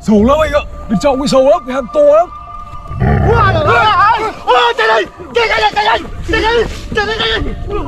Sâu lắm anh ạ. Bên trong cái sâu lắm, cái hang to lắm. Chạy đây! Chạy đây! Chạy đây! Chạy đây! Chạy đây! Chạy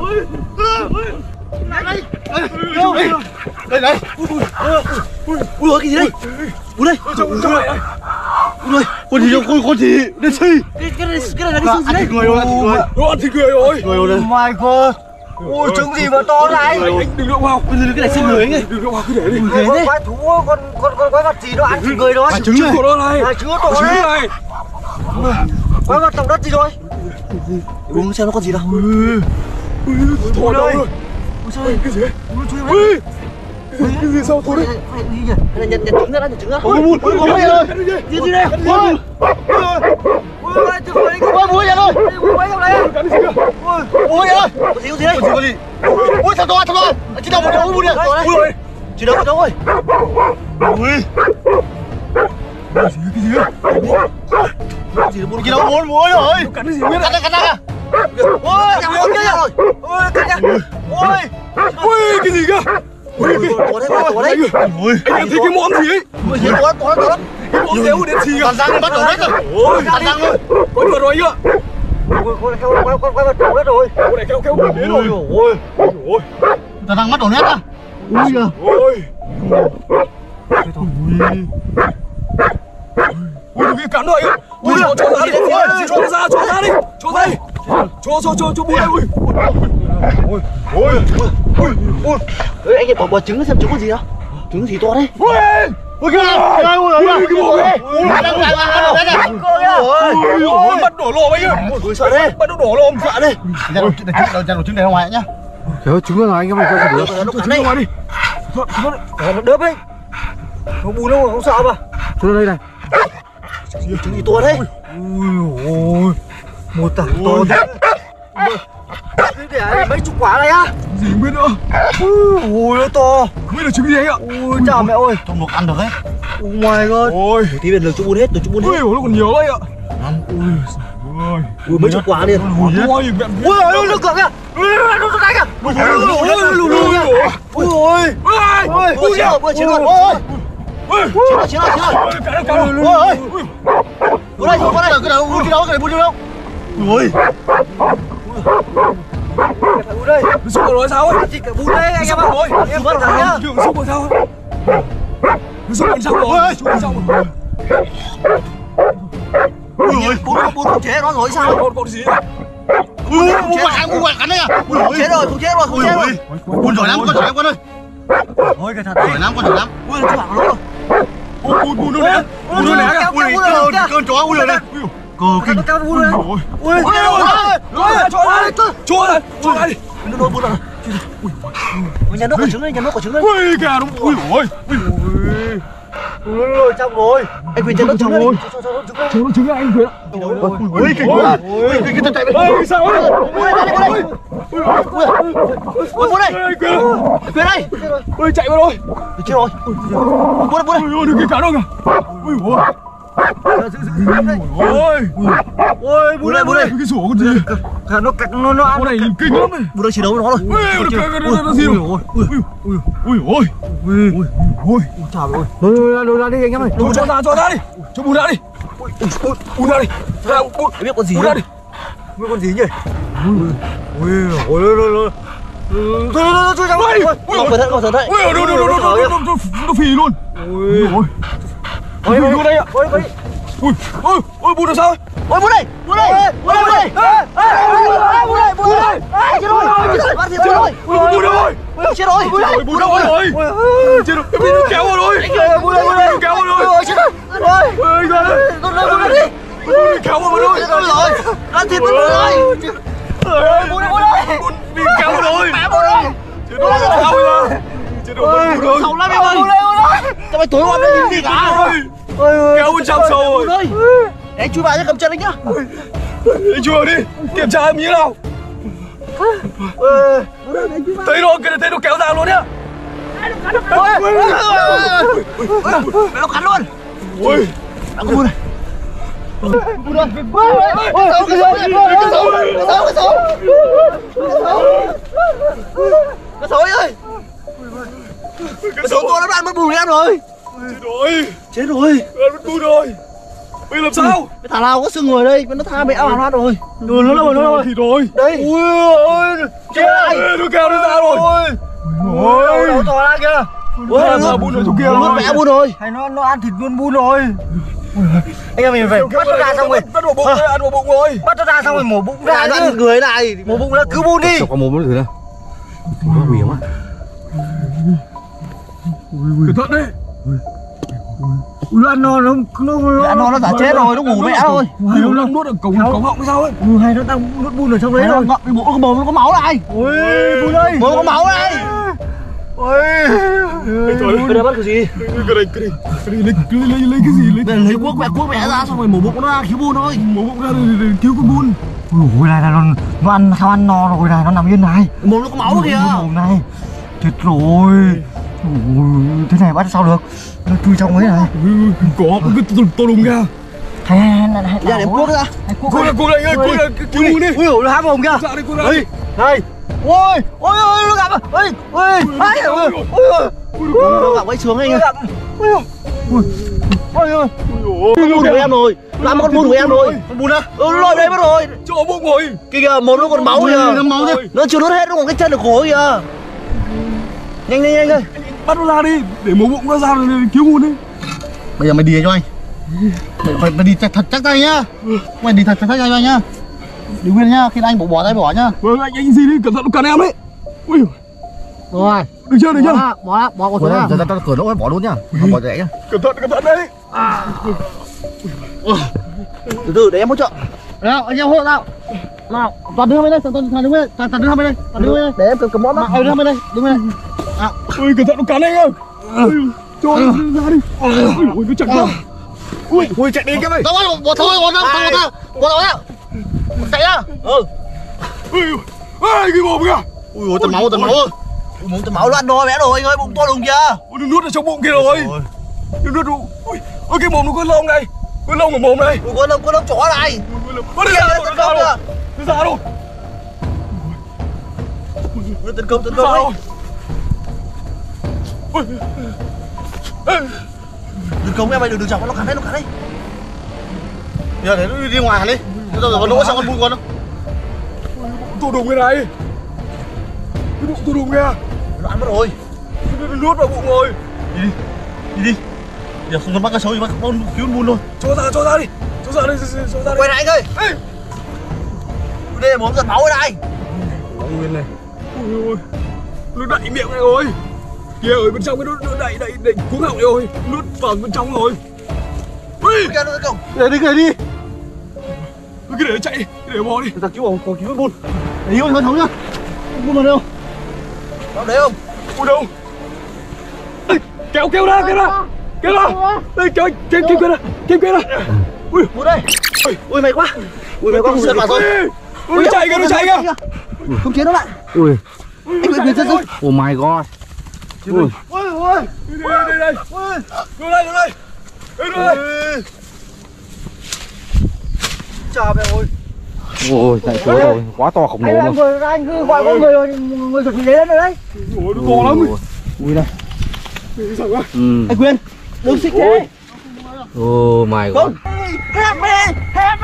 đây! Đây này! Ui ôi cái gì đây? Ui đây! Trong này đây. Ui ôi! Con gì đâu? Con gì? Đen xì! Cái này là cái gì đấy? Người rồi, ăn thịt người. Nó ăn thịt người rồi. Người rồi đây. My God! Ui trứng gì mà to này? Anh đừng động vào. Cái này xinh người ấy. Đừng động vào, cứ để đi. Con quái thú, con quái vật gì nó ăn thịt người thôi. Trứng của nó này. Trứng to đấy. Trứng này. Quái vật động đất gì rồi? Uống xem nó con gì nào. Thỏ đâu rồi? Sao đây? Cái gì đấy? Ui! Cái gì sao thôi đấy? Nhặt trứng ra, nhặt trứng ra. Ôi bụi ơi. Gì gì đây? Ôi! Ôi trứng ơi. Ôi bụi vậy thôi. Ôi trong này. Cái gì kìa? Ôi ơi. Có gì đấy? Có gì? Ôi sao to to. Chỉ đâu một đâu bụi này. Ôi. Chỉ đâu một đâu ơi. Ui. Cái gì đấy? Gì đâu muốn rồi. Cắn cái gì biết Cắn ra. Ôi, cắn rồi. Ôi, cắn ra. Ôi. Ui, cái gì kìa? Ui, to đấy. Ui, anh em thấy cái món gì ấy? Ui, to lắm. Cái món đéo đến gì kìa? Tàn răng bắt đầu đất rồi. Ôi, tàn răng rồi. Con vật rồi anh ạ. Con vật đầu đất rồi. Con này kéo đến rồi. Ôi. Tàn răng bắt đầu nét á. Ui giời. Ôi. Ui, đừng cắn rồi anh ạ. Ui, cho ra đi. Cho ra đi. Cho bụi đây. Ui. Ê, anh em bỏ trứng xem trứng có gì đó. Trứng gì to đấy. Ui cái này. Cái bò này. Ui, bắt đổ lồm anh ạ. Ui sợ đấy. Bắt nó đổ lồm. Sợ đấy. Ra đổ trứng này ra ngoài nhá. Kéo trứng ra ngoài anh em ơi, sao được? Nó cắn đấy. Đi. Nó đớp đấy. Nó bùn đâu không sợ mà. Trứng đây này. Trứng gì to đấy. Ui. Một tảng to thế. Để mấy chục quả này á. Gì không biết nữa. Ui nó to. Không biết là trứng gì anh ạ. Ui chào mẹ ơi. Trong luộc ăn được đấy. Oh my god. Ôi. Tí về lượt chỗ bún hết, Ui, nó còn nhiều đấy ạ. Ui mấy chục quả liền. Ui, mẹ. Ui lực lượng kìa. Ui nó đánh kìa. Ui ui chiến rồi, chiến rồi. Chiến rồi. Cá đâu. Ui. Vô đây, cái nào bún đâu. Ui. Phải bún đây. Nó xúc rồi sao ấy? Chỉ cả bún đây anh em ạ. Em bắt thằng nhá. Nó xúc rồi sao ấy? Nó xúc bên trong rồi. Bún không chế nó rồi sao? Con gì? Ui, bún cắn đấy à? Không chế rồi. Bún giỏi lắm, con giỏi lắm con ơi. Ôi cái thật đấy. Giỏi lắm, con giỏi lắm. Ui nó bảo nó. Bún nó lẻ. Ui, cơn chó ui rồi đây. Cờ kinh. Nó kéo bún rồi. Ui, Chúa này đi. nó đôi bún rồi. Ui, nhà nước quả trứng đây. Ui, gà nó. Ui ôi. Ui, trong rồi. Anh Quyền cho nó trứng rồi. Cho nó trứng anh Quyền ạ. Ui, kinh quá. Ui, kinh tao chạy đây. Ôi, sao ấy? Bún đây. Quyền đây. Ui, chạy vào rồi. Chết rồi. Bún đây. Ui, đừng cái cá đâu kìa. Ui ôi. Ôi, bún đây. Cái rổ con gì? Nó ăn. Con này kinh lắm này. Bún đây chỉ đấu với nó rồi. Nó gì đâu? Ui. Chào ơi. Lôi ra đi anh em ơi. Cho ra đi. Cho bún ra đi. Bún ra đi. Ra bún. Biết con gì ra đi. Biết con gì nhỉ? Ui. Thôi chui ra ngoài. Cẩn thận. Ui, nó phì luôn. Ui. Ui, luôn đây ạ. Ui, bún làm sao? Ôi bún đây. Chết rồi. Bún rồi. Chết rồi. Kéo vào rồi. Kéo vào rồi. Chết rồi. Ôi, ra đây. Bún đây. Kéo vào rồi. Chết rồi. Ăn thịt bún rồi. Bún đây. Bún bị kéo vào rồi. Mẹ bún đây. Chết rồi. Sao vậy? Chết rồi. Sầu lắm em ơi. Sao mày tối hôm nay nhìn gì cả? Kéo bên trong sâu rồi. Anh chui vào cho cầm chân anh nhá. Anh chui vào đi. Kiểm tra em như thế nào. Thấy nó kéo ra luôn nhá. Nó cắn luôn. Ui. Nó có bún này. Bún đây. Cái sấu ơi. Cái sấu to nó ăn mất bùn em rồi. Chết rồi. Chết rồi. Mất bùn rồi. Bây giờ làm sao? Cái thằng nào có xương người đây, nó tha mẹ ảo thoát rồi. Rồi nó đâu rồi. Thì rồi. Đây. Ui ơi. Chết rồi. Nó kéo nó ra rồi. Ôi. Đâu to ra kìa. Ôi làm sao bùn ở chỗ kia Nó rồi. mẹ bùn rồi. Hay nó ăn thịt luôn bùn rồi. Anh em mình phải bắt nó ra xong rồi. Bắt vào bụng rồi, ăn vào bụng rồi. Bắt nó ra xong rồi mổ bụng ra nó ăn người này. Mổ bụng ra cứu bùn đi. Chọc vào mồm nó thử nào. Nó nguy hiểm á. Cẩn thận đấy. Nó ăn no nó giả chết rồi, nó ngủ mẹ rồi. Nó đang nuốt ở cổng họng hay sao ấy. Hay nó đang nuốt bùn ở trong đấy rồi. Cái mồm nó có máu này. Ôi bùn ơi. Mồm có máu này. Ôi. Cái đây bắt cái gì? Cái này lấy cái gì? Lấy cuốc mẹ ra xong rồi mổ bụng nó ra cứu bùn thôi. Mổ bụng ra để cứu con bùn. Ôi này là nó ăn sao ăn no rồi này, nó nằm yên này. Mồm nó có máu kìa. Mồm này. Chết rồi. Ôi, thế này bắt sao được? Nó chui trong ấy này. Có cái to đùng ra. Hay ra để cuốc ra. Cuốc lại ơi, cuốc lại cứu bùn đi. Ui, nó há mồm kìa. Dạ đi cuốc lại. Đây. Ôi, nó gặp. Ôi. Nó gặp cái sướng anh ơi. Ôi. Bùn của em rồi. Làm con bùn của em rồi. Con bùn á? Nó lội đây mất rồi. Chỗ bụng rồi. Kìa, mồm nó còn máu kìa. Nó máu kìa. Nó chưa nuốt hết, nó còn cái chân ở cổ kìa. Nhanh ơi. Bắt nó ra đi, để mổ bụng nó ra rồi cứu bùn đi. Bây giờ mày đi cho anh. Mày đi thật chắc tay nhá. Mày đi thật chắc tay cho anh nhá. Đi nguyên nhá, khi anh bỏ tay bỏ nhá. Vâng anh gì đi, cẩn thận nó cắn em đấy. Ui. Rồi. Được chưa? Bỏ xuống ra. Giờ tao cửa lỗ bỏ luôn nhá. Bỏ rẻ nhá. Cẩn thận đấy. Từ để em hỗ trợ. Nào, anh em hỗ trợ nào. Nào, toàn đưa bên đây, toàn đưa bên đây, toàn đưa bên đây. Để em cầm món đó. Đưa bên đây, đứng bên đây. Ui cẩn thận nó cắn anh ơi. Cho ra đi. Ui nó chặt ra. Ui chạy đi cái này. Đâu ơi, bỏ thôi, bỏ ra. Chạy ra. Ui cái mồm kìa. Ui tần máu. Ui mồm tần máu nó ăn no bé rồi anh ơi, bụng to đùng kìa. Ui nó nuốt ở trong bụng kia rồi. Nó nuốt đủ. Ui cái mồm nó có lông này. Có lông ở mồm này. Ui có lông chó này. Nó ra đâu. Nó tấn công đấy. Đừng công em mày, đừng chọc nó cắn đấy. Giờ để nó đi ngoài hẳn đi. Rồi còn lỗ sang con bùn con đâu. To đùng cái này. Cái bụng to đùng kìa. Nó ăn mất rồi. Nó nuốt vào bụng rồi. Đi. Giờ không cần bắt cá sấu gì bắt con cứu bùn thôi. Cho ra đi. Quay lại anh ơi. Đây là mồm giật máu ở đây. Máu nguyên này. Ui. Nó đậy miệng này rồi. Kìa ở bên trong cái nó đậy cuống họng này rồi. Nuốt vào bên trong rồi. Ui. Kìa nó cổng. Để đi. Cái để chạy, cái để bò đi. Ta cứu còn cứu bùn. Để yêu hơn thống nhá. Bùn ở đâu? Đâu đấy không? Ui đâu? Kéo ra. Đây kéo ra. Ui, bùn đây. Ui mày quá. Không sượt vào rồi. Ui nó chạy kìa. Không chế nó lại. Ui. Anh bị chân. Oh my god. Ui. Đây. Đưa đây. Chào mẹ ơi. Ôi chạy xuống rồi, quá to khổng lồ luôn. Anh cứ gọi có người giật gì đấy rồi đấy. Ôi nó to lắm. Ui đây. Anh Quyên, đừng xích thế. Oh my god. Help me.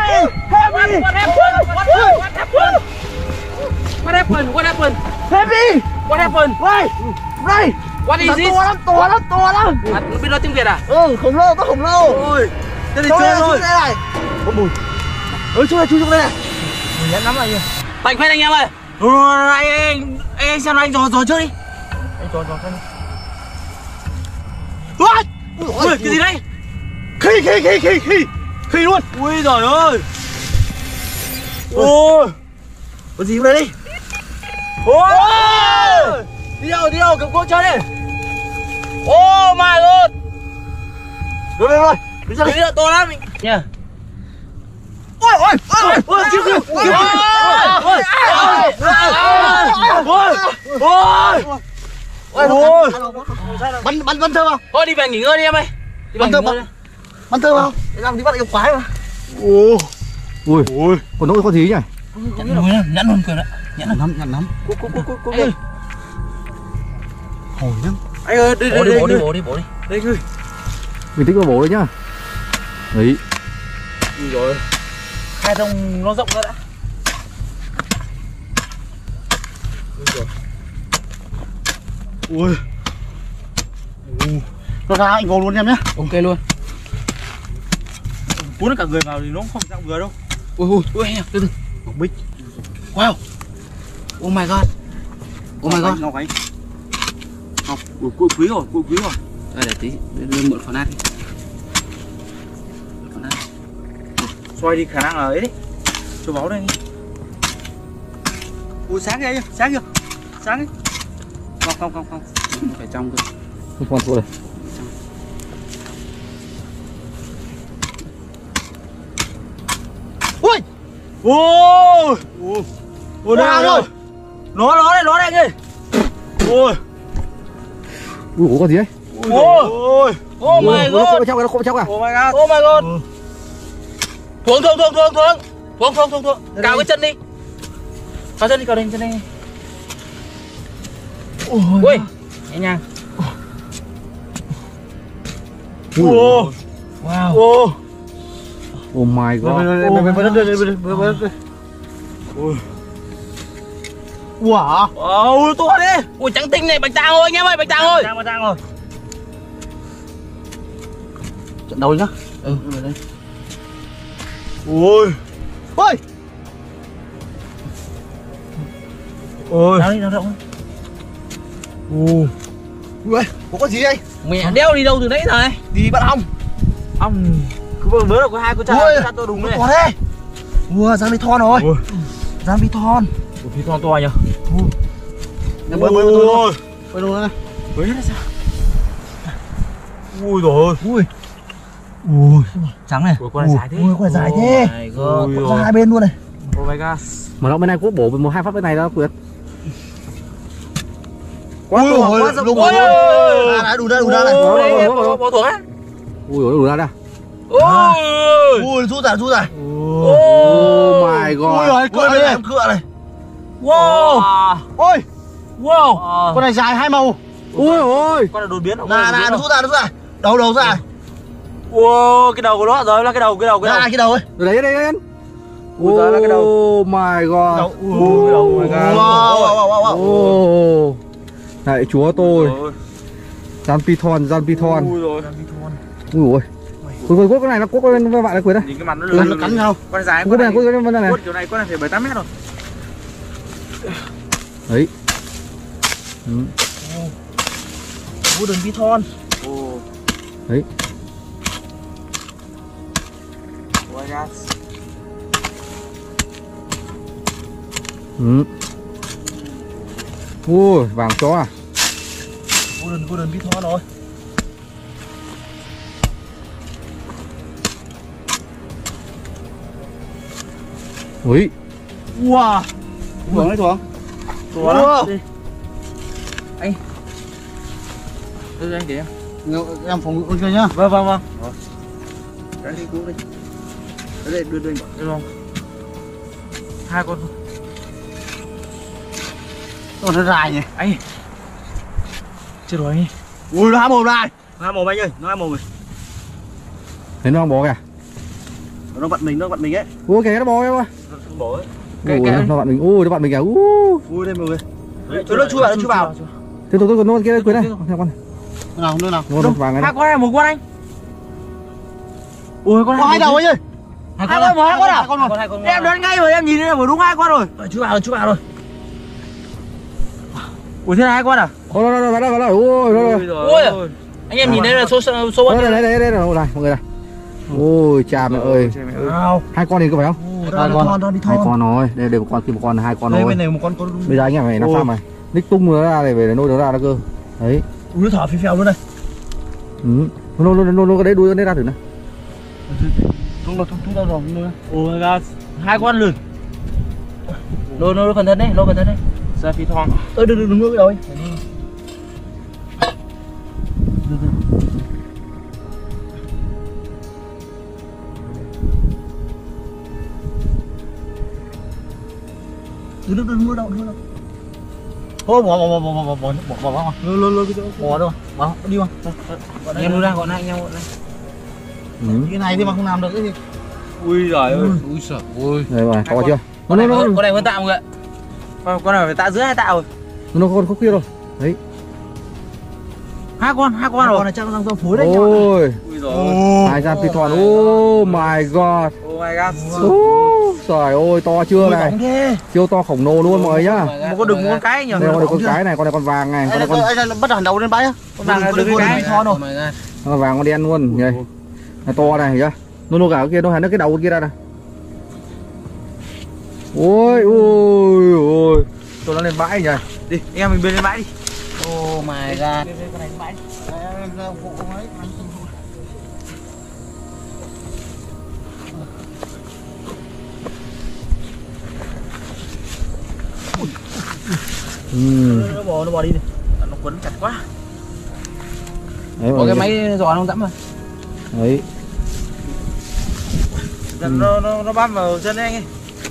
What happened? Help me. What happened? Đây. What is this? To lắm. À, biết nói tiếng Việt à? Khổng lồ. Ôi. Thế thì chơi thôi. Này. Con bùn. Chui xuống đây này. Mình nhẫn lắm này nhỉ. Mạnh phết anh em ơi. Rồi anh xem anh dò trước đi. Anh dò xem. Ui, cái gì đấy? Khi luôn. Ui giời ơi. Ôi. Có gì đây đi. Ôi. Đi đâu cầm cuốc chơi đi. Oh my god. Rồi. Cái gì đó to lắm nha. Ôi, cứu. Bắn thơm không? Thôi đi về nghỉ ngơi đi em ơi. Bắn thơm không? Đang đi bắt yêu quái mà. Ui, còn nỗi có gì nhỉ? Nhẫn luôn cười đấy. Nhẫn lắm. Cúc. Hồi nhá. Anh ơi, đi. Bỏ đi. Đây ơi. Bình tĩnh vào bố đấy nhá. Đấy. Rồi. Hai thùng nó rộng ra đã. Ui. Nó ra anh vô luôn em nhé. Ok luôn. Cuốn cả người vào thì nó không dạo người đâu. Ui từ từ. Một bích. Wow. Oh my god. Oh my god. Ngọc ấy. Ngọc, cua quý rồi. Đây để tí đưa mượn con nát đi. Con nát. Xoay đi khả năng là ấy đấy. Cho máu đây. Ui sáng kìa, sáng kìa. Sáng ấy. Không. Phải trong cơ. Không còn thôi. Ui. Ôi. Ui đây rồi. Nó đây anh ơi. Ui. Ui, có gì đấy? Ui. Oh my god. Nó trong à? Oh my god. Oh my god. Thuồng. Cào cái chân đi. Cào chân đi, cào lên chân đây. Ui. Nhẹ nhàng. Wow. Wow. Oh my god. Wow. Ôi to đi. Ui trắng tinh này, bạch tàng ơi anh em ơi, bạch tàng ơi. Bạch tàng rồi. Trận đầu nhá. Ừ, ở đây. Ui. Ui. Ôi. Nào đi, nào rộng. Ui, có gì đây? Mẹ đeo đi đâu từ nãy giờ này? Đi bắt ong. Ông cứ vừa mới được có hai con cha tôi đúng này. To thế. Ui, Giang bị thon rồi. Giang bị thon. Ủa phi to nhỉ? Bơi luôn này. Bơi hết sao? Ui rồi. Ui. Trắng này. Ui con này dài thế. Ui, con này dài thế. Ra hai bên luôn này. Oh my god. Mà nó bên này quốc bổ một hai phát bên này đó Quyết. Quá rộng. Ui. Đủ ra này. Bỏ thuốc á. Ui đủ ra đây. Ôi. Rút ra. Oh my god. Ui rồi, cựa này. Wow. Ôi. Wow. Con này dài hai màu. Ui ôi. Con này đột biến. Nó rút ra. Đầu ra. Wow, cái đầu của nó rồi là cái đầu. Ra cái đầu ấy. Rồi đấy anh. Ui đó là cái đầu. Oh my god. Cái đầu my god. Wow. Oh. Này chúa tôi. Gian Python. Ui rồi. Ui ôi. Ui quốc cái này nó quốc lên với bạn này Quyết đấy. Nhìn cái mặt nó lớn. Nó cắn nhau. Con dài Quốc này này. kiểu này con này phải 7-8 mét rồi. Đấy. Wooden Python. Đấy. Oh my god. Ui vàng chó à. Wooden Python rồi. Ui. Wow. Thuồng đấy thuồng. Wow. Anh. Đưa anh kìa. Em phòng ngự cho nhá. Vâng. Đấy đi cứu đi. Đấy đưa anh bảo. Được không? Hai con thôi. Nó dài nhỉ. Anh. Chết rồi anh. Ui nó há mồm này. Nó há mồm anh ơi, nó há mồm rồi. Thấy nó không bò kìa. Nó bận mình ấy. Ui kìa nó bò kìa. Bỏ ấy. Nó bạn mình. Ui nó bạn mình kìa. Ui đây mọi người. Nó chui vào. Thế tôi nó kia Quyết này. Theo con này. Đưa nào. Nó vàng này. Hai con này một con anh. Ui con này. Có hai đầu anh ơi. Hai con à? Em đoán ngay rồi, em nhìn thấy vừa đúng hai con rồi. Chú vào rồi. Ui thế là hai con à? Nó vào đây. Ui. Anh em nhìn đây là số bao nhiêu? Đây này mọi người này. Ôi cha mẹ ơi. Hai con thì có phải không? Hai con rồi. Đây một con kia một con hai con rồi. Bên này một con Bây giờ anh em phải làm sao mày? Ních tung nó ra để về nôi nó ra đó cơ. Đấy. Ui nó thở phèo luôn đây. Nó cái đấy đuôi nó ra thử này. Chúng ta rồi. Oh my god. Hai con lửng. Lô cẩn thận đấy, Ra phi thong. Đừng ngước cái đầu ấy. Đừng ngước đâu. Thôi bỏ Lô cái chỗ. bỏ đâu. Bỏ đi mà. Anh em đưa ra, gọi lại anh em gọi lại. Cái này thì mà không làm được cái gì. Ui giời ơi. Ui giời ơi. Đây rồi, to chưa? Con này hơn tạ mọi người. Con này phải tạ dưới 2 tạ rồi. Nó con khúc kia rồi. Đấy. Hai con rồi. Con này chắc nó đang trong phối đấy. Ôi. Ui giời ơi. Hai gian Python. Oh my god. Oh my god. Trời ơi, to chưa này. Siêu to khổng lồ luôn mọi người nhá. Một con đực, một con cái nhỉ. Đây con cái này, con này con vàng này, con này con bắt đầu đầu lên bãi á. con vàng là đực cái Python rồi. con vàng con đen luôn. Đây. Nó to này thấy chưa? Nó cả cái kia, nó hẳn cái đầu kia ra này. Ôi ôi ôi. Tôi nó lên bãi nhỉ. Đi, em mình bên lên bãi đi. Oh my god. Nó bò đi đi. Nó quấn chặt quá. Đấy, Có cái máy giò nó dẫm rồi. đấy. Nó bám vào chân anh ấy.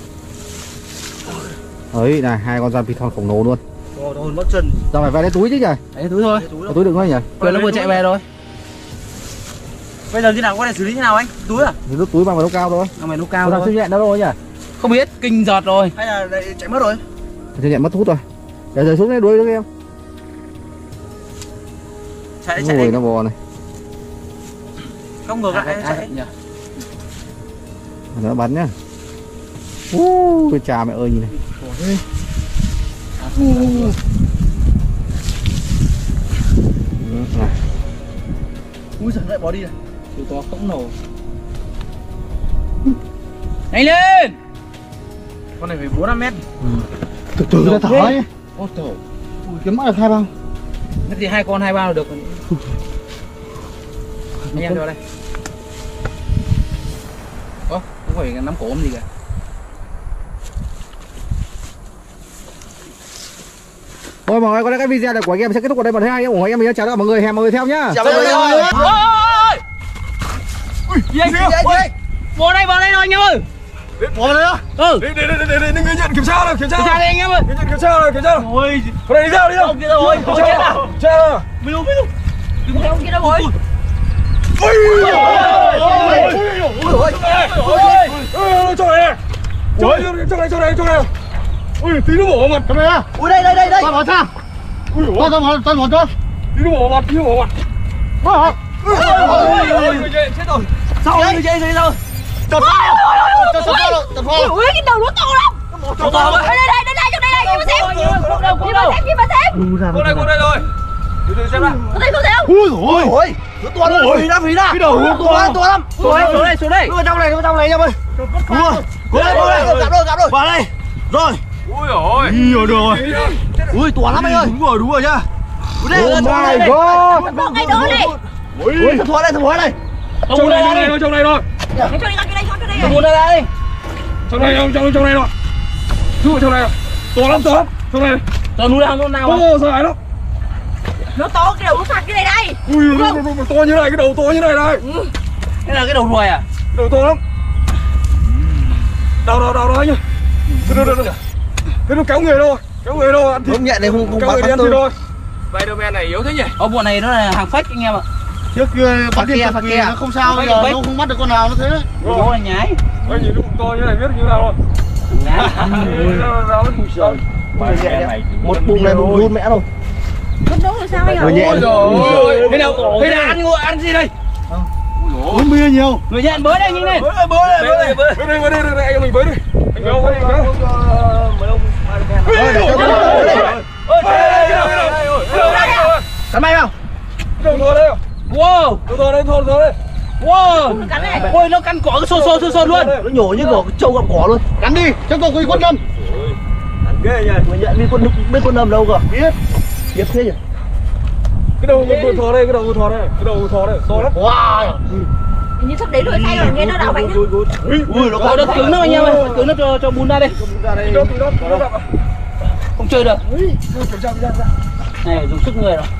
Đấy này, hai con gian Python khổng lồ luôn. Rồi mất chân. Giờ phải về lấy túi chứ nhỉ? Đấy túi thôi. Túi đựng thôi nhỉ? Vừa nó vừa chạy về rồi. Bây giờ thế nào, con này xử lý thế nào anh? Túi à? Thì lúc túi bằng vào lúc cao thôi. Mày lúc cao Con đang thôi. siêu nhẹ đâu rồi nhỉ? Không biết, kinh giọt rồi. Hay là chạy mất rồi. Siêu nhẹ mất hút rồi. Để rơi xuống đây đuôi cho em. Chạy Ôi đi. nó bò này. Không ngược lại chạy. Nó bắn nhá. Ôi cha mẹ ơi nhìn này. Này. Ui giời lại bỏ đi này. Siêu to khổng lồ. Nhanh lên. Con này phải 4-5 mét. Từ từ ra thở ấy. Ôi trời. Ui kiếm mắt là hai bao. Nó thì 2 con 2 bao là được. Anh em vào đây. Không phải nắm cổ gì cả. Thôi mọi người, có lẽ cái video này của anh em sẽ kết thúc ở đây. Và hai anh em ủng hộ em mình, chào tất cả mọi người, hẹn mọi người theo nhá. Chào mọi người. Ôi! Gì anh? Vào đây rồi anh em ơi. Bỏ đây á. Ừ. Đi người nhận kiểm tra rồi, kiểm tra. Kiểm tra đây anh em ơi. Kiểm tra rồi. Ôi. Con này đi đâu? Ông kia đâu rồi? Kiểm tra. Biết đâu. Đừng theo ông kia đâu rồi? Chỗ này. Ui, tí nó bổ vào mặt. Camera. Ui đây. Con bỏ ra. Ui con bỏ cho. Tí nó bổ vào mặt. Chết rồi. Sao anh chơi gì đâu? Chặt phao. Ui cái đầu nó to lắm. To to quá. Đây trong đây kia mà xem. Kia mà xem. Con đây rồi. Từ xem nào. Có thấy không? Ui ôi. Nó to lắm. Phí đã. Cái đầu to lắm. Xuống đây. Đưa trong này em ơi. Đúng rồi. Cố lên. Gặp rồi. Vào đây. Rồi. Ui ôi. Được rồi. Ui to lắm anh ơi. Đúng rồi nhá. Oh my god. Một ngày nữa này. Ui thằng Thoại đây. Trong này rồi. Cho đi đây. Muốn ra đây. Trong này rồi. Chú trong này rồi. To lắm. Trong này. Tao núi nào nào. Ô dài lắm. Nó to cái đầu nó phạt cái này đây. Ui nó to như này, cái đầu to như này đây. Cái là cái đầu ruồi à? Đầu to lắm. Đau nhá. Thế nó kéo người đâu? Ăn thịt. Không nhẹ này không Kéo người đi ăn thịt thôi. Spiderman này yếu thế nhỉ? Ô bọn này nó là hàng fake anh em ạ. Trước kia bắt kia, nó không sao, bây giờ nó không bắt được con nào nó thế đấy. Nó là nhái. Anh nhìn nó bụng to như này biết như nào rồi. Nhái. Một bụng này bụng luôn mẹ rồi. Con đúng rồi sao anh Người ạ? nhẹ. Thế nào ăn gì đây? Uống bia nhiều. Người nhện bới đây nhanh lên. Bới đây, anh mình bới đi. Anh kéo. Cắn may không? Đầu to đây. Wow. Đầu to đây. Wow. Ôi nó căn cỏ cái xô luôn. Nó nhổ như của trâu gặm cỏ luôn. Cắn đi, chắc có con đâm. Ghê nhỉ. Người nhận biết con đâm đâu cơ? Biết thế nhỉ? Cái đầu thò đây, to lắm. Wow. Hình như sắp đến rồi, say rồi, nghe nó đau bệnh đó. Ui nó Nó cứng nó anh em ơi, cứng nó cho bún ra đây. Không chơi được. Này dùng sức người rồi.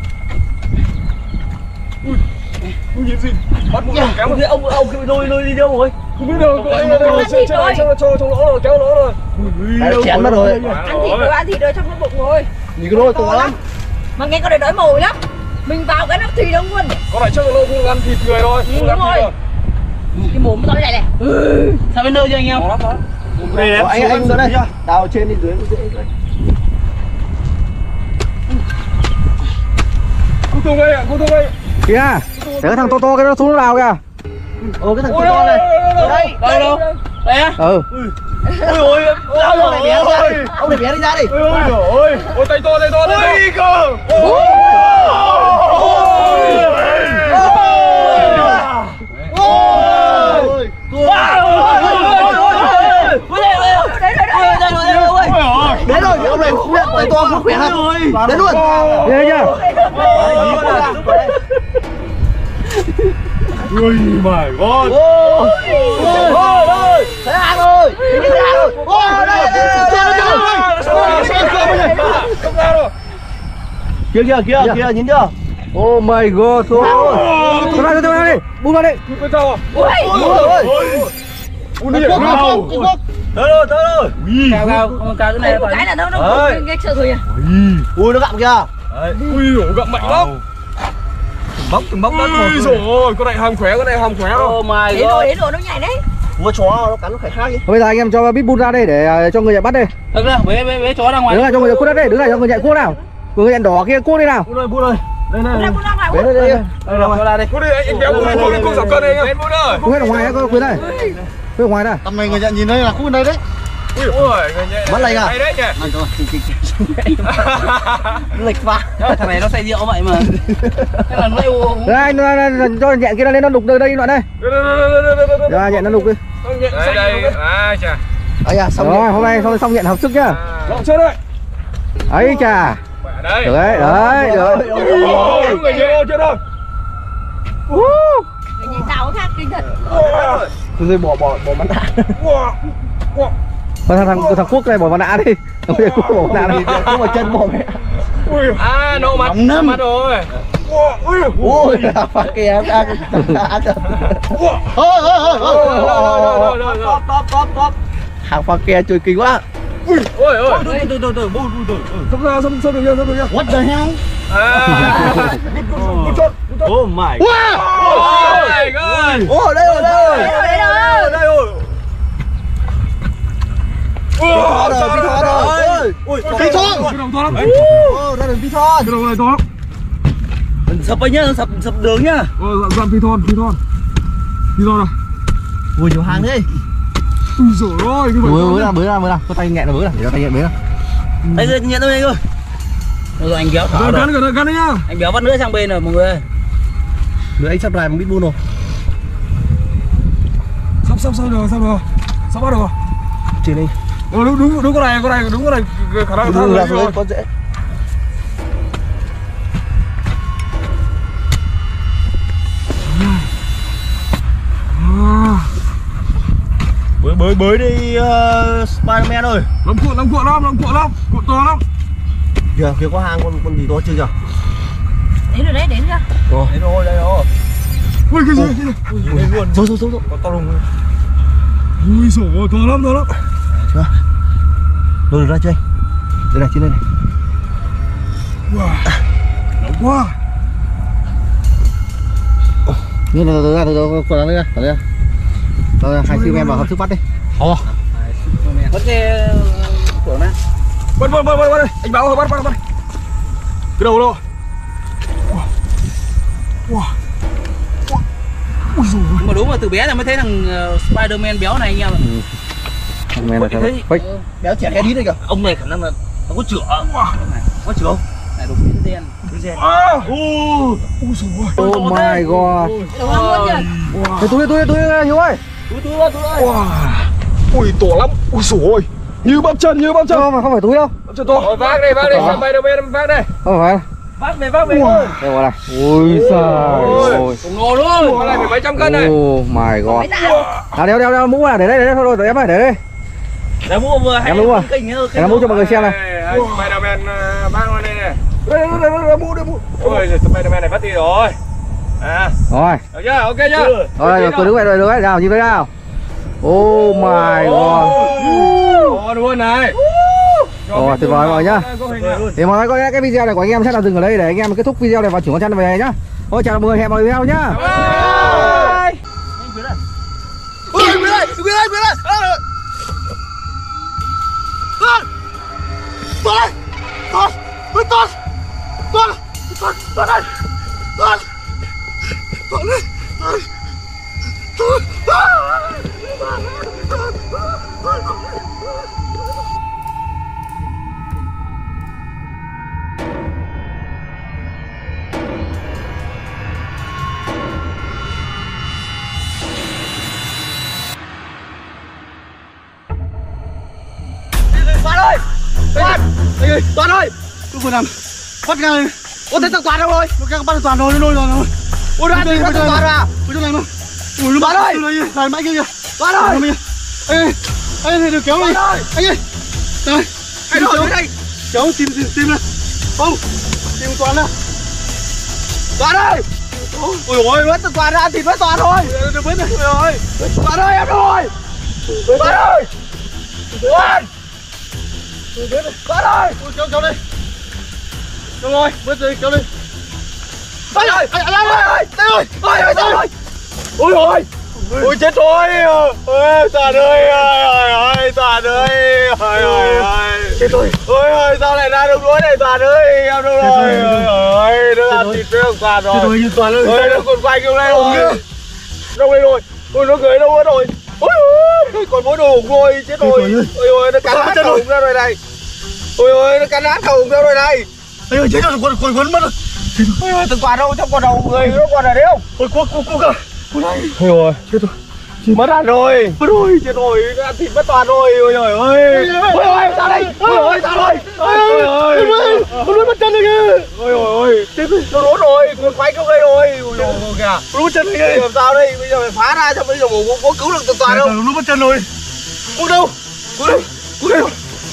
Ui nhìn gì? Bắt mũi kéo một ông cái lôi đi đâu rồi? không biết đâu, có anh đâu cho trong lỗ rồi, kéo lỗ rồi. Chén mất rồi. Ăn thịt rồi trong cái bụng rồi. Nhìn cái đôi to lắm. Mà nghe con này đói mồi lắm. Mình vào cái nắp thịt đâu luôn. Con này chắc là lâu không ăn thịt người thôi. Đúng rồi. Cái mồm nó này này. Sao bên nơi cho anh em? Đây anh xuống đây. Đào trên đi dưới dễ. Cô Tùng ơi, cô Tùng ơi. Kìa, để cái thằng to cái nó xuống nó đào kìa. Cái thằng to này. Đây đâu? Đây á? Ừ. Ôi ôi, Ông này bé đi ra đi. Ông này bé đi ra đi. Ôi tay to, tay to, tay to. Ôi cơ. Đến rồi, ông này không nhận tay to không khỏe lắm. Đến luôn. Ghê chưa? Ui my god. Thấy hàng rồi. Thấy hàng rồi. Ôi đây. Kìa nhìn chưa? Oh my god. Thôi đi. Buông ra đi. Bên sau à? Ui. Ui đi. tới rồi. Cao cái này Cái là nó nghe sợ thôi à. Ui nó gặm kìa. Ui gặm mạnh lắm. Từng bóc đất Ui rồi, con này hàm khỏe, con này hàm khỏe rồi. Oh my Đến god. rồi nó nhảy đấy. Mua chó nó cắn nó phải khác đi. Bây giờ anh em cho Pitbull ra đây để cho người nhảy bắt đi. Thật ra bế chó ra ngoài. Đứng lại cho người nhảy cuốc đất đây, đứng lại cho người nhảy cuốc nào. Người nhảy đỏ kia cuốc đi nào. Bút ơi. Đây này. Ra ngoài. Đến đây đây. Đây rồi, ra đi. Cô đi, anh béo cô giảm cân đây anh em. Cuốc hết ở ngoài có Quyến đây. Quyến ở ngoài đây. Tầm này người nhận nhìn đây là khu bên đây đấy. Ui ôi, người nhẹ. Bắt lấy à? Hay đấy nhỉ. Lệch vào. Thằng này nó say rượu vậy mà. Thế là nó uống. Đây anh cho nhện kia lên nó đục đây đoạn đây. Rồi nhện nó đục đi. Đây đây. À chà. Ấy à, xong Rồi hôm nay xong nhện hợp sức nhá. Lộn chết đấy. Ấy chà. Đấy. Được đấy, được. Người nhẹ chưa đâu. Người nhảy sao khác kinh thật. rồi bỏ bắn đạn. Thằng Quốc này bỏ mặt nạ đi. Thằng Quốc bỏ mặt nạ đi. Không mà chân bỏ mẹ. À nổ mặt. Nóng lắm. Mặt rồi. Ôi phạt kìa em ăn. Thôi. Top. Hàng phạt kìa chơi kinh quá. Ôi ôi. Từ. Sắp ra, sắp được chưa? What the hell? Oh my. Oh my god. Ồ đây rồi. Phi thon. Cái đồng to lắm. Đây là phi thon. Cái đồng này to lắm. Sập ấy nhá, sập đường nhá. Dọn phi thon. Phi thon à? Ui nhiều hàng đấy. Ui giời ơi, cái Bới ra. Có tay nhẹ là bới ra, để cho tay nhẹ bới ra. Đây nhận tôi anh ơi. Rồi anh béo thở rồi. Cắn đấy nhá. Anh béo vắt nữa sang bên rồi mọi người ơi. Nữa anh sắp lại một Pitbull rồi. Sắp được. Sắp bắt được rồi. Trên đây. Đúng con này khả năng thắng Ra rồi. rồi, có dễ. Bới đi Spiderman ơi. Lắm cuộn to lắm. Kìa có hàng con gì to chưa kìa. Đến rồi đấy, đến chưa? Đây rồi. Ui cái gì? Luôn. Rồi. Có to lùng. Ui giời ơi, to lắm. Chưa. Lôi được ra chưa anh? Đây này, trên đây này. Wow. Nóng quá. Như là từ ra. Rồi hai siêu em vào hợp sức bắt đi. Có cái của nó. Bắt đây. Anh báo bắt. Cái đầu đâu? Wow. Ui giời ơi. Mà đúng là từ bé là mới thấy thằng Spiderman béo này anh em ạ. Mẹ là Thấy Béo trẻ cái đi đây kìa. ông này khả năng là nó có chữa. Có chữa không? Này đục đen. Ui giời ơi. Oh my god. Đúng không luôn chưa? Túi Hiếu ơi. Túi. Wow. Ui to lắm. Ui giời ơi. Như bắp chân. Không phải túi đâu. Bắp chân to. Rồi vác đây. Spiderman vác đây. Không phải. Vác về ơi. Đây vào đây. Ui giời ơi. Khổng lồ luôn. Con này phải mấy trăm cân này. Oh my god. Mấy tạ? Đeo mũ vào để đây thôi rồi em ơi để đây. Đã mua vừa hay Em đúng rồi. kinh nữa. Em mũ cho mọi người xem này. Spiderman vác lên đây này. Đây mũ. Ôi giời, Spiderman này bắt đi rồi. À. Rồi. Được chưa? Ok chưa? Rồi tôi đứng vậy rồi đấy. Nào nhìn đây nào. Oh my god. Ngon luôn này. Rồi tuyệt vời mọi người nhá. Thì mọi người coi cái video này của anh em sẽ là dừng ở đây để anh em kết thúc video này và chuyển con chăn về nhá. Thôi chào mọi người, hẹn mọi người video nhá. Toàn ơi, tôi vừa làm bắt ngang lên. Ôi thế thằng Toàn đâu rồi? Nó bắt Toàn rồi, nó rồi. Ôi đã đi bắt Toàn à? Ôi chỗ này mà. Ôi nó Toàn ơi, này mãi kia kìa. Toàn ơi. Ê, được kéo đi. Anh ơi. Đây. Hãy đổi đây. Kéo tìm này. Không. Tìm Toàn nào. Toàn ơi. Ôi ôi, mất Toàn ra thịt mất Toàn thôi. Được mất rồi. Toàn ơi em rồi. Toàn ơi. Toàn. Toàn ơi! Ôi kéo đi. Được rồi, bớt đi, kéo đi. Ôi ơi! Ôi! Ôi ôi! Ôi chết rồi! Ôi Toàn ơi! Toàn ơi! Chết rồi! Ôi sao lại ra đúng lối này Toàn ơi! Em đâu rồi? Ôi nó ăn thịt với thằng Toàn rồi. Chết rồi Toàn ơi! Ôi nó còn quay kêu lên rồi. Đâu đây rồi? Ôi nó gửi đâu rồi? Ôi còn mỗi đồ hùng rồi, chết rồi. Ôi ôi nó cắn nát đầu hùng ra rồi này. Ôi ôi nó cắn nát đầu hùng ra rồi này. Ôi ôi chết rồi, còn quấn mất rồi. Ôi ôi thằng Toàn đâu, trong con đầu người nó còn ở đấy không? Ôi cô cả. Ôi này. Ôi ôi chết rồi. Mất ăn rồi. Mất rồi, chết rồi, nó ăn thịt mất Toàn rồi. Ôi ôi ôi. Ôi ôi sao đây? Ôi ôi sao đây? Ôi ôi. Con nuốt mất chân rồi kìa. Ôi ôi ôi. Chết rồi, nó đốt rồi, con quay không đây rồi. Ôi ôi kìa. Nó mất chân rồi kìa. Làm sao đây? Bây giờ phải phá ra cho bây giờ có cứu được thằng Toàn đâu? Nó mất chân rồi. Ui đâu? Ui đâu?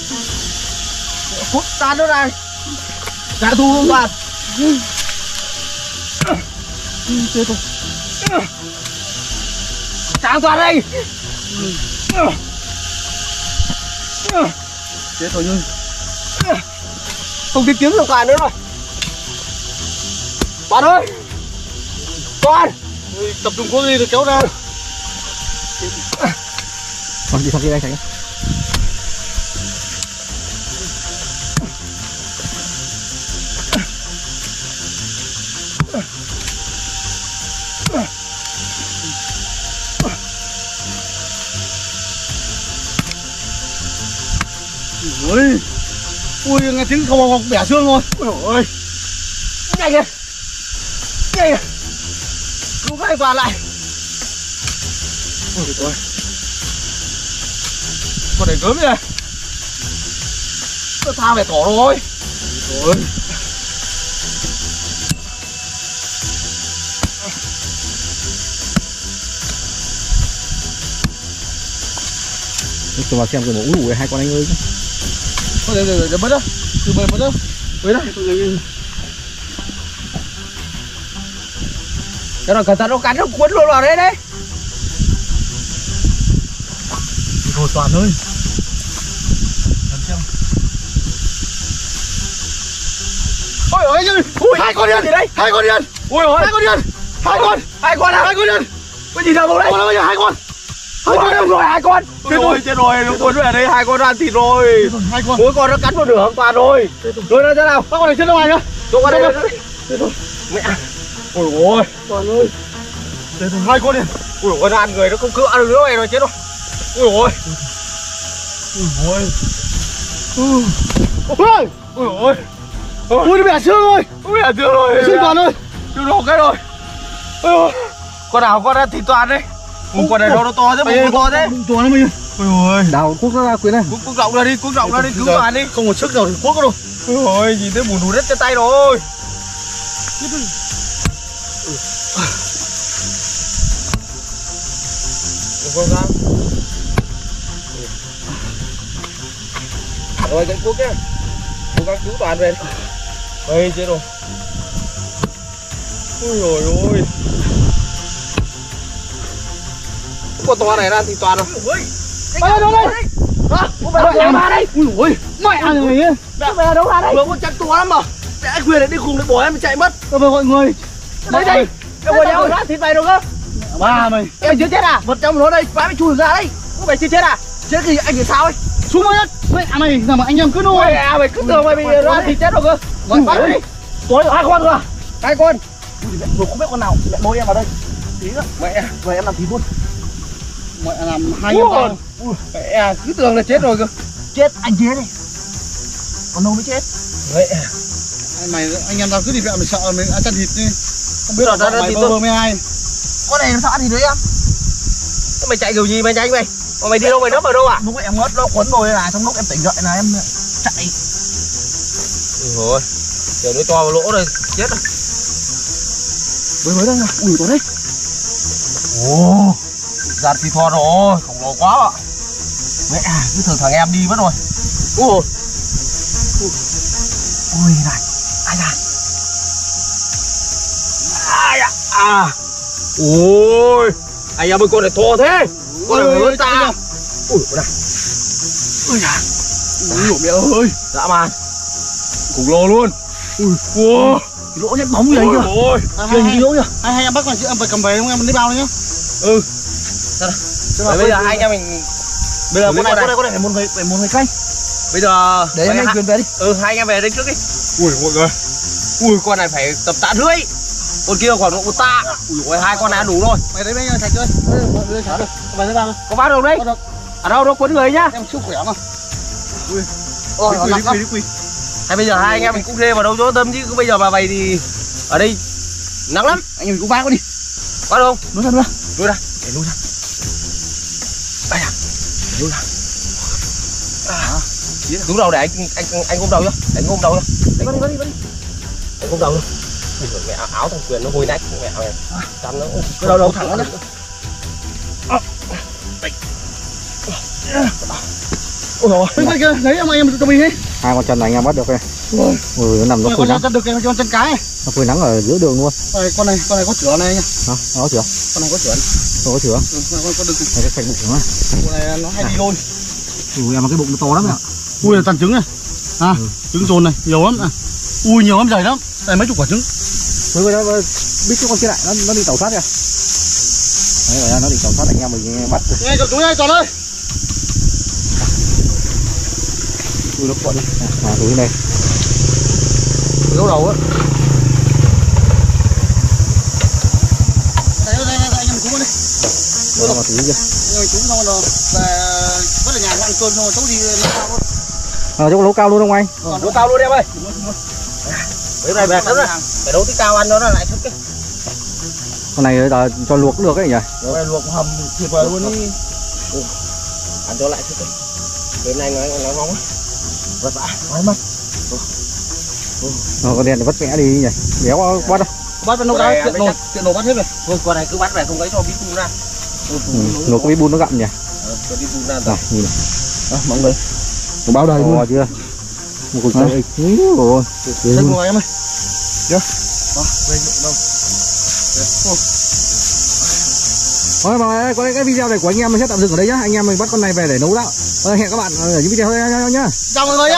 Hút Toàn đâu này? Trả thù không Toàn? Chết rồi. Trả Toàn đây. Chết rồi nhưng không tìm kiếm được Toàn nữa rồi. Toàn ơi! Toàn! Tập trung có gì được kéo ra. Còn đi sang kia đây tránh. Ôi, ui nghe tiếng không bẻ xương rồi. Ôi ôi, nhanh lên, lúc này Toàn lại. Ôi trời ơi, con này gớm vậy, nó tha về cỏ rồi. Ôi, Tôi vào xem cái mẫu đủ hai con anh ơi. thôi để bớt đó, từ bớt đó, với đây. Cái rồi cẩn thận nó cắn nó cuốn luôn vào đây đấy. Thôi Toàn ơi. Ôi ôi ơi, ui hai con điên gì đây? Hai con điên. Ui ôi, hai con điên. Hai con à? Hai con điên. Cái gì đâu đấy? Hai con. Hai con. Chết rồi, nó cuốn về đây, hai con ăn thịt rồi. Hai con. Mỗi con nó cắn một nửa Toàn rồi. Rồi nó thế nào? Các con này chết đâu ngoài nhá. Đâu qua đây. Chết rồi. Mẹ. Ôi ôi, Toàn ơi. Chết rồi, hai con điên. Ui ôi, nó ăn người nó không cứ ăn được nữa này rồi chết rồi. Ui ôi. Ui ôi. Ui ôi. Ui nó bẻ xương rồi. Ui bẻ xương rồi. Xương Toàn ơi. Xương đổ cái rồi. Ôi. Con nào con ăn thịt Toàn đấy. Con này nó to thế, bụng to thế. To lắm anh. Ôi ôi. Đào cuốc ra quyến này. Cuốc rộng ra đi, cứu Toàn đi. Không một sức nào thì cuốc đâu. Ôi ôi, nhìn thấy bùn đủ đất trên tay rồi. Cố gắng. Rồi cái cuốc kia. Cố gắng cứu Toàn về. Ê chết rồi. Ôi ôi ôi. Con to này ra thì Toàn rồi. Ôi. Đây. Mẹ mà đây. Ui ôi, mẹ này ấy. Mẹ đâu ra đây? Vừa con chăn to lắm mà. Mẹ quyền này đi cùng để bỏ em chạy mất. Tôi về gọi người. Đây đây. Em ngồi đeo ra thịt mày đâu cơ? Ba mày. Em chưa chết à? Vật trong nó đây, bá mày chui ra đấy. Mày chưa chết à? Chết thì anh thì sao ấy? Xuống đất. Mẹ mày nào mà anh em cứ nuôi. Mày cứ tưởng mày bị ra thịt chết đâu cơ? Mày bắt đi. Tối 2 con rồi. 2 con. Rồi không biết con nào mẹ lôi em vào đây. Tí nữa. Mẹ về em làm thịt luôn. Mẹ làm 2 em vào. Mẹ cứ tưởng là chết rồi cơ. Chết anh chết đi. Còn đâu mới chết. Mẹ. Mày anh em tao cứ đi mẹ mày sợ mình ăn chăn thịt đi. Không biết là ra thịt tôi. Mày ai? Con này làm sao ăn thịt đấy em? Mày chạy kiểu gì mày nhanh mày? Mà mày đi đâu mày nấp ở đâu à? Lúc em ngất nó quấn rồi là trong lúc em tỉnh dậy là em chạy. Ôi, kiểu nó to vào lỗ rồi, chết rồi. Mới đây nè, ui tôi đấy. Ồ, giặt thì thò rồi, khổng lồ quá ạ. Mẹ cứ thường thằng em đi mất rồi. Ui, Ôi này, ai ra? ai à? À, ôi, anh em ơi con này to thế, con này lớn ta. Ui, này, Ôi à. Ui mẹ ơi. dã man, khổng lồ luôn. Ui, Wow, lỗ nhét bóng gì đấy kìa. ôi, Kìa nhìn lỗ kìa. Hai em bắt mà em phải cầm về không em lấy bao đấy nhá. ừ. Vậy bây giờ hai anh em mình, Bây giờ con này phải muốn về canh. bây giờ Để em hai- anh quyền về đi. hai anh em về đây trước đi. Ui mọi người, ui con này phải tầm tạ rưỡi, con kia khoảng độ 1 tạ. Ui ôi, 2 con này ăn đủ rồi. Mày đấy mấy anh sạch chơi. Đưa sạch được. Mày lấy bao thôi. Có bắt đâu đấy? Ở đâu đâu quấn người nhá. Em sức khỏe mà. Ôi, Ôi, đi quỳ. hay bây giờ hai anh em mình cũng thuê vào đâu chỗ tâm chứ cứ bây giờ mà vậy thì ở đây nắng lắm. Anh em cũng vác đi. Bắt không? Nuôi ra nuôi. Lui ra, để lui ra. Đây à, để lui ra. Đúng đầu để anh ôm đầu chưa? Để anh ôm đầu chưa? Anh ôm đầu chưa? Ui giời, mẹ áo thằng Quyền nó hôi nách mẹ này. Chăn nó Cái đầu thẳng ra. Ôi trời ơi, kìa, lấy em cho mình đi. 2 con chân này anh em bắt được này. Ui nó nằm nó phơi nắng, Con được cái con chân cái này. nó phơi nắng ở giữa đường luôn. Con này có chữa này nha. Hả? Nó có chữa? Con này có chữa. Nó có chữa? Con được. Này cái sạch bụng nó. Con này nó hay đi lôi. Ui em mà cái bụng nó to lắm ạ. Ui là toàn trứng này. À, trứng rồn này nhiều lắm. Ui nhiều lắm, dày lắm. Đây mấy chục quả trứng. Mới nó biết cái con kia lại nó đi tẩu thoát kìa. Đấy rồi nó đi tẩu thoát anh em mình bắt. Nghe cầm túi này Toàn ơi. Ui nó cuộn đi. Túi này. Gấu đầu á. Đây anh em cúng đi. Nó vào túi kia. Rồi cúng xong rồi về vứt ở nhà ăn cơm xong rồi tối đi nó cao luôn. Chỗ lỗ cao luôn không anh? Lỗ cao luôn em ơi. Bữa này mệt lắm rồi. Phải đấu tí cao ăn nó lại thức cái. Con này là cho luộc cũng được ấy nhỉ? Rồi luộc hầm thịt vào luôn đi. Ăn cho lại thức cái. Đêm nay nó nóng á. Vất vả, nói mất. Con đèn vất vẽ đi nhỉ? Béo quá đâu. Bắt vào nấu cá tiện nồi bắt hết rồi. Thôi con này cứ bắt về không lấy cho bí bun ra. Luộc có bí bun nó gặm nhỉ? Cho bí bun ra Rồi, nhìn này. Mọi người. Có báo đầy To chưa? Một cục sợi. Rồi. Xách ngồi em ơi. Chưa? Đó, đây đâu. Thôi mà cái video này của anh em mình sẽ tạm dừng ở đây nhá. Anh em mình bắt con này về để nấu đó. Hẹn các bạn ở những video tiếp theo nhá. Chào mọi người nhé.